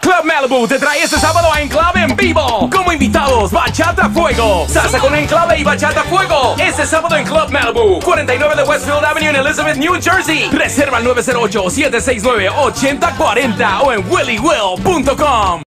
Club Malibu te trae este sábado a Enclave en vivo. Como invitados, Bachata Fuego, salsa con Enclave y Bachata Fuego. Este sábado en Club Malibu, 49 de Westfield Avenue en Elizabeth, New Jersey. Reserva al 908-769-8040 o en willywill.com.